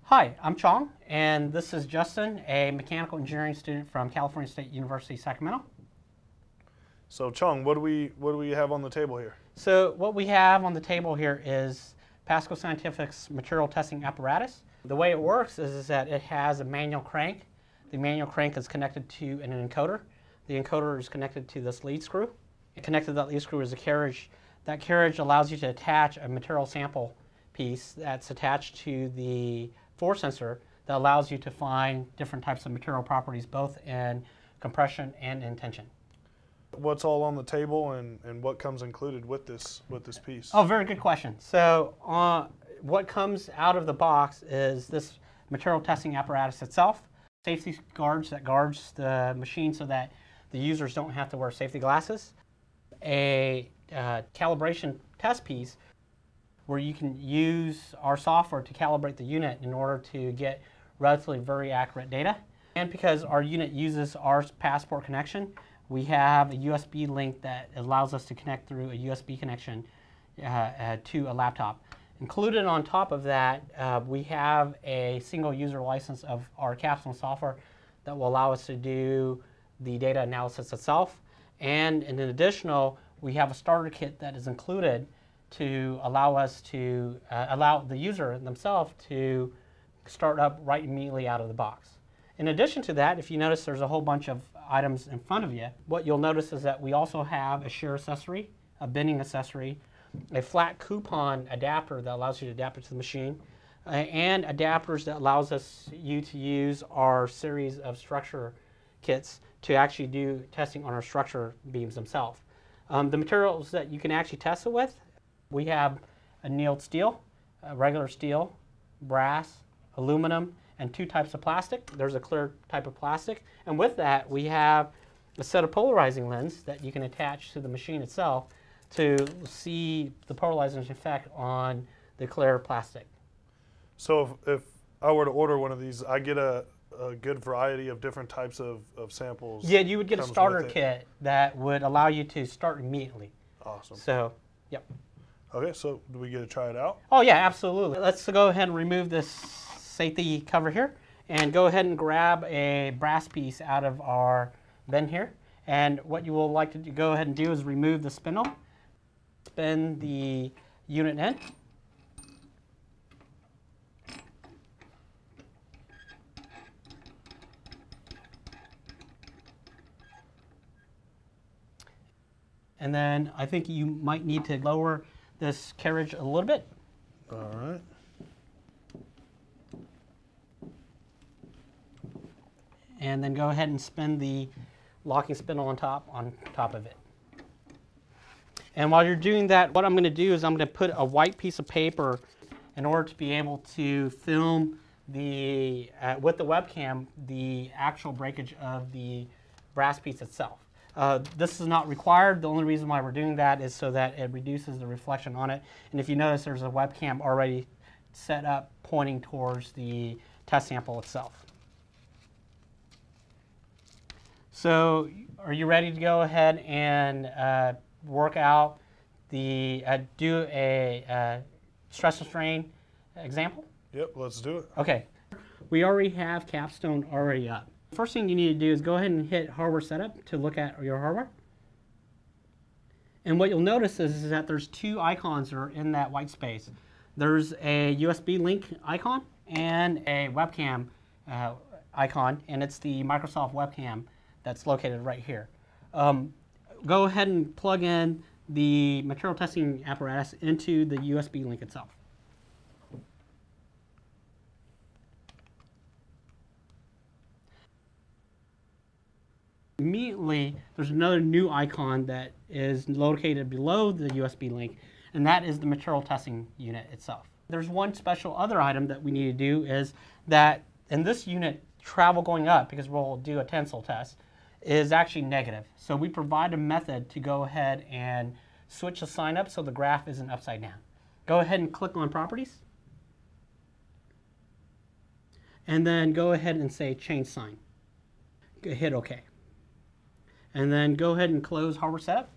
Hi, I'm Chong, and this is Justin, a mechanical engineering student from California State University, Sacramento. So Chong, what do we have on the table here? So what we have on the table here is Pasco Scientific's material testing apparatus. The way it works is that it has a manual crank. The manual crank is connected to an encoder. The encoder is connected to this lead screw. Connected to that lead screw is a carriage. That carriage allows you to attach a material sample piece that's attached to the force sensor that allows you to find different types of material properties, both in compression and in tension. What's all on the table and what comes included with this piece? Oh, very good question. So what comes out of the box is this material testing apparatus itself, safety guards that guards the machine so that the users don't have to wear safety glasses, a calibration test piece where you can use our software to calibrate the unit in order to get relatively very accurate data. And because our unit uses our passport connection, we have a USB link that allows us to connect through a USB connection to a laptop. Included on top of that, we have a single user license of our capstone software that will allow us to do the data analysis itself. And in additional, we have a starter kit that is included to allow us to allow the user themselves to start up right immediately out of the box. In addition to that, if you notice there's a whole bunch of items in front of you, what you'll notice is that we also have a shear accessory, a bending accessory, a flat coupon adapter that allows you to adapt it to the machine, and adapters that allows you to use our series of structure kits to actually do testing on our structure beams themselves. The materials that you can actually test it with, we have annealed steel, regular steel, brass, aluminum, and two types of plastic. There's a clear type of plastic. And with that, we have a set of polarizing lens that you can attach to the machine itself to see the polarizing effect on the clear plastic. So if I were to order one of these, I get a good variety of different types of samples. Yeah, you would get a starter kit that would allow you to start immediately. Awesome. So, yep. Okay, so do we get to try it out? Oh yeah, absolutely. Let's go ahead and remove this safety cover here and go ahead and grab a brass piece out of our bin here. And what you will like to go ahead and do is remove the spindle, spin the unit in. And then I think you might need to lower this carriage a little bit. All right. And then go ahead and spin the locking spindle on top of it. And while you're doing that, what I'm going to do is I'm going to put a white piece of paper in order to be able to film the with the webcam the actual breakage of the brass piece itself. This is not required. The only reason why we're doing that is so that it reduces the reflection on it. And if you notice, there's a webcam already set up pointing towards the test sample itself. So are you ready to go ahead and work out the, do a stress and strain example? Yep, let's do it. Okay. We already have capstone already up. First thing you need to do is go ahead and hit hardware setup to look at your hardware. And what you'll notice is that there's two icons that are in that white space. There's a USB link icon and a webcam icon, and it's the Microsoft webcam that's located right here. Go ahead and plug in the material testing apparatus into the USB link itself. Immediately, there's another new icon that is located below the USB link, and that is the material testing unit itself. There's one special other item that we need to do is that in this unit, travel going up, because we'll do a tensile test, is actually negative. So we provide a method to go ahead and switch the sign up so the graph isn't upside down. Go ahead and click on Properties, and then go ahead and say Change Sign. Hit OK. And then go ahead and close hardware setup.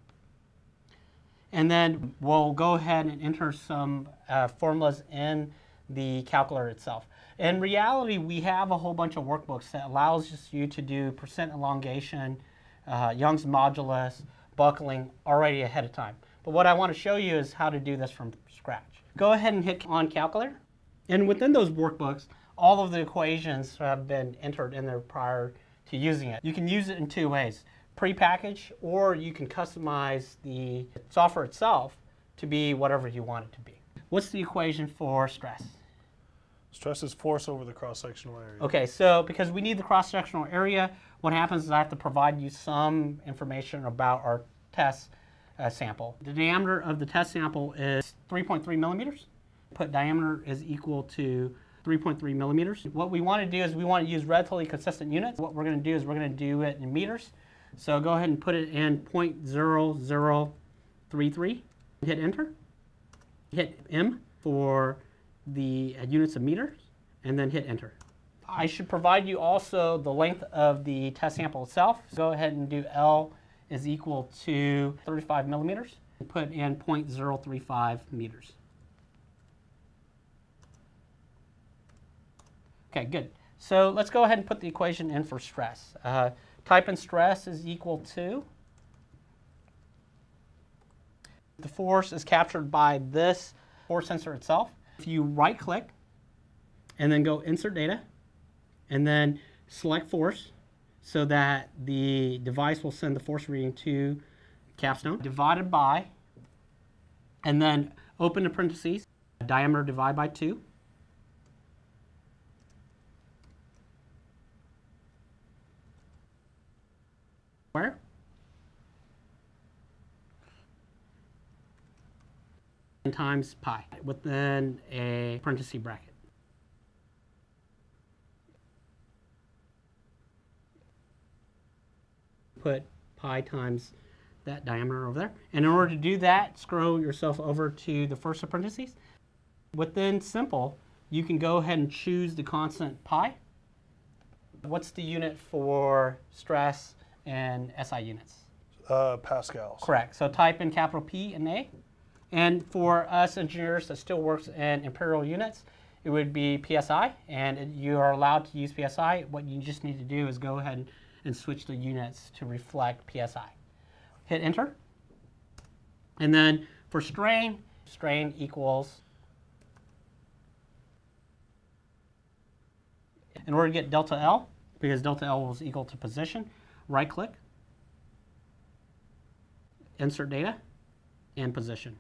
And then we'll go ahead and enter some formulas in the calculator itself. In reality, we have a whole bunch of workbooks that allows you to do percent elongation, Young's modulus, buckling already ahead of time. But what I want to show you is how to do this from scratch. Go ahead and hit on calculator. And within those workbooks, all of the equations have been entered in there prior to using it. You can use it in two ways, pre-packaged, or you can customize the software itself to be whatever you want it to be. What's the equation for stress? Stress is force over the cross-sectional area. Okay, so because we need the cross-sectional area, what happens is I have to provide you some information about our test sample. The diameter of the test sample is 3.3 millimeters. Put diameter is equal to 3.3 millimeters. What we want to do is we want to use relatively consistent units. What we're going to do is we're going to do it in meters. So go ahead and put it in 0.0033. Hit enter. Hit M for the units of meters, and then hit enter. I should provide you also the length of the test sample itself. Go ahead and do L is equal to 35 millimeters. Put in 0.035 meters. Okay, good. So let's go ahead and put the equation in for stress. Type in stress is equal to, the force is captured by this force sensor itself. If you right click and then go insert data and then select force so that the device will send the force reading to capstone, divided by, and then open the parentheses, diameter divided by 2. Where? Times pi within a parenthesis bracket. Put pi times that diameter over there. And in order to do that, scroll yourself over to the first parentheses. Within simple, you can go ahead and choose the constant pi. What's the unit for stress and SI units? Pascals. Correct. So type in capital P and A. And for us engineers that still works in imperial units, it would be PSI, and you are allowed to use PSI. What you just need to do is go ahead and switch the units to reflect PSI. Hit enter. And then for strain, strain equals, in order to get delta L, because delta L was equal to position, right click, insert data, and position,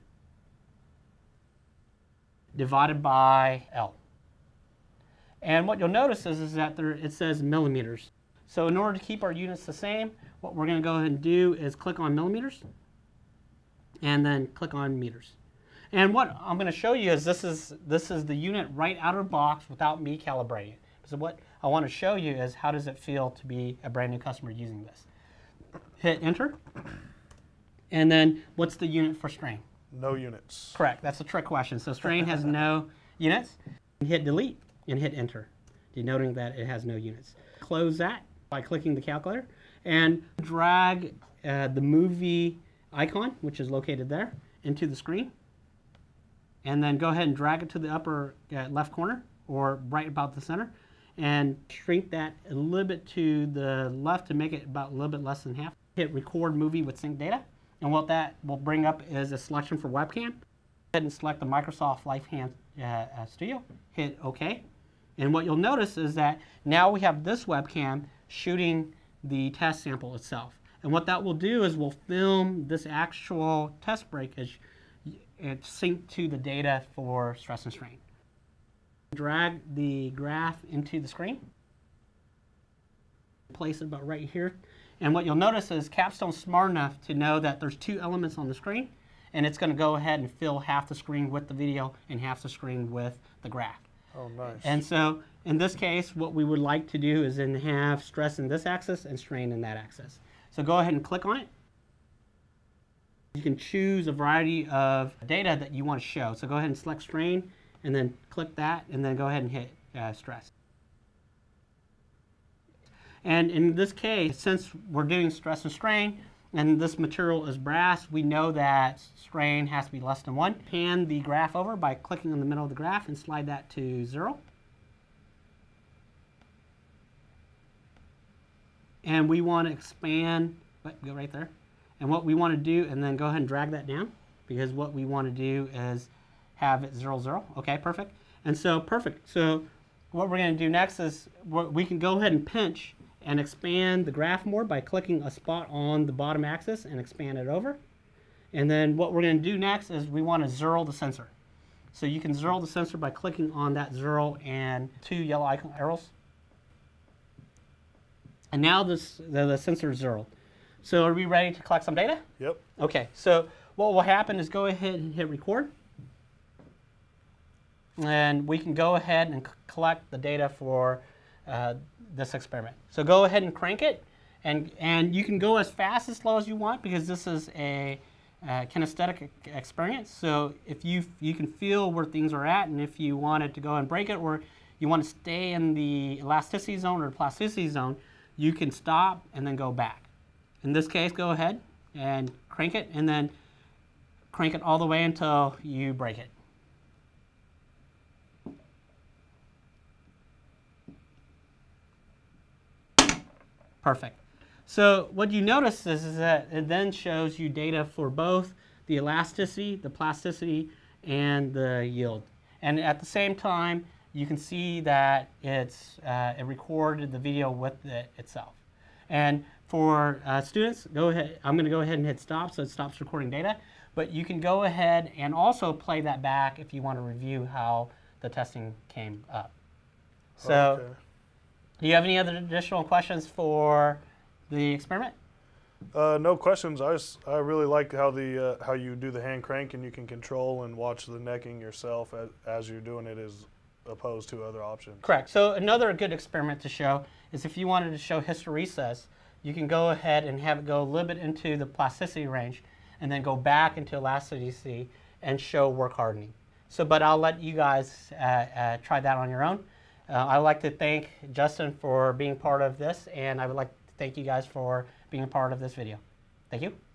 divided by L. And what you'll notice is that it says millimeters. So in order to keep our units the same, what we're going to go ahead and do is click on millimeters and then click on meters. And what I'm going to show you is this is the unit right out of the box without me calibrating it. So what I want to show you is how does it feel to be a brand new customer using this. Hit enter. And then what's the unit for strain? No units. Correct. That's a trick question. So strain has no units. Hit delete and hit enter, denoting that it has no units. Close that by clicking the calculator and drag the movie icon, which is located there, into the screen. And then go ahead and drag it to the upper left corner or right about the center and shrink that a little bit to the left to make it about a little bit less than half. Hit record movie with sync data. And what that will bring up is a selection for webcam. Go ahead and select the Microsoft Lifehand Studio. Hit OK. And what you'll notice is that now we have this webcam shooting the test sample itself. And what that will do is we'll film this actual test breakage and sync to the data for stress and strain. Drag the graph into the screen. Place it about right here. And what you'll notice is Capstone's smart enough to know that there's two elements on the screen, and it's going to go ahead and fill half the screen with the video and half the screen with the graph. Oh, nice. And so in this case, what we would like to do is then have stress in this axis and strain in that axis. So go ahead and click on it. You can choose a variety of data that you want to show. So go ahead and select strain, and then click that, and then go ahead and hit stress. And in this case, since we're doing stress and strain, and this material is brass, we know that strain has to be less than 1. Pan the graph over by clicking in the middle of the graph and slide that to 0. And we want to expand, go right there. And what we want to do, and then go ahead and drag that down, because what we want to do is have it 0, 0. Okay, perfect. And so, perfect. So what we're going to do next is we can go ahead and pinch and expand the graph more by clicking a spot on the bottom axis and expand it over. And then what we're going to do next is we want to 0 the sensor. So you can 0 the sensor by clicking on that 0 and 2 yellow icon arrows. And now the sensor is 0. So are we ready to collect some data? Yep. Okay, so what will happen is go ahead and hit record. And we can go ahead and collect the data for this experiment. So go ahead and crank it, and you can go as fast as slow as you want, because this is a kinesthetic experience. So if you can feel where things are at, and if you wanted to go and break it, or you want to stay in the elasticity zone or plasticity zone, you can stop and then go back. In this case, go ahead and crank it, and then crank it all the way until you break it. Perfect. So what you notice is that it then shows you data for both the elasticity, the plasticity, and the yield. And at the same time, you can see that it recorded the video with it itself. And for students, go ahead. I'm going to go ahead and hit stop, so it stops recording data. But you can go ahead and also play that back if you want to review how the testing came up. So. Okay. Do you have any other additional questions for the experiment? No questions. I really like how how you do the hand crank, and you can control and watch the necking yourself as you're doing it, as opposed to other options. Correct. So another good experiment to show is if you wanted to show hysteresis, you can go ahead and have it go a little bit into the plasticity range, and then go back into elasticity and show work hardening. So, but I'll let you guys try that on your own. I'd like to thank Justin for being part of this, and I would like to thank you guys for being a part of this video. Thank you.